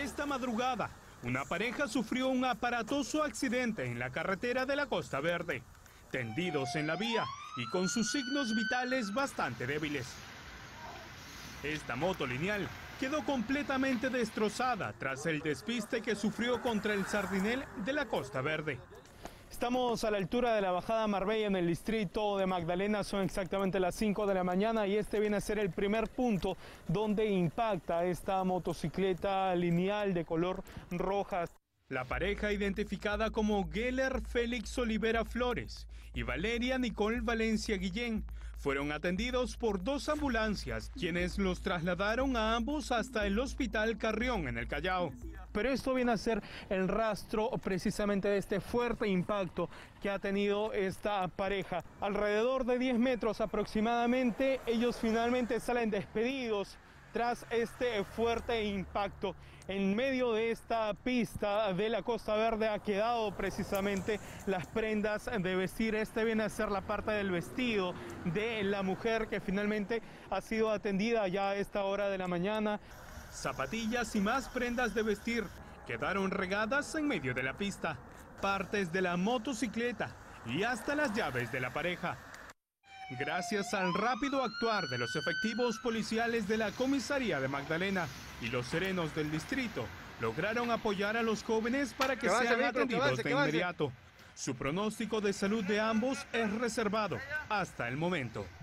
Esta madrugada, una pareja sufrió un aparatoso accidente en la carretera de la Costa Verde, tendidos en la vía y con sus signos vitales bastante débiles. Esta moto lineal quedó completamente destrozada tras el despiste que sufrió contra el sardinel de la Costa Verde. Estamos a la altura de la bajada Marbella en el distrito de Magdalena, son exactamente las 5 de la mañana y este viene a ser el primer punto donde impacta esta motocicleta lineal de color roja. La pareja, identificada como Geller Félix Olivera Flores y Valeria Nicole Valencia Guillén, fueron atendidos por 2 ambulancias, quienes los trasladaron a ambos hasta el Hospital Carrión en el Callao. Pero esto viene a ser el rastro precisamente de este fuerte impacto que ha tenido esta pareja. Alrededor de 10 metros aproximadamente, ellos finalmente salen despedidos tras este fuerte impacto. En medio de esta pista de la Costa Verde ha quedado precisamente las prendas de vestir. Este viene a ser la parte del vestido de la mujer que finalmente ha sido atendida ya a esta hora de la mañana. Zapatillas y más prendas de vestir quedaron regadas en medio de la pista, partes de la motocicleta y hasta las llaves de la pareja. Gracias al rápido actuar de los efectivos policiales de la comisaría de Magdalena y los serenos del distrito, lograron apoyar a los jóvenes para que sean atendidos de inmediato. Su pronóstico de salud de ambos es reservado hasta el momento.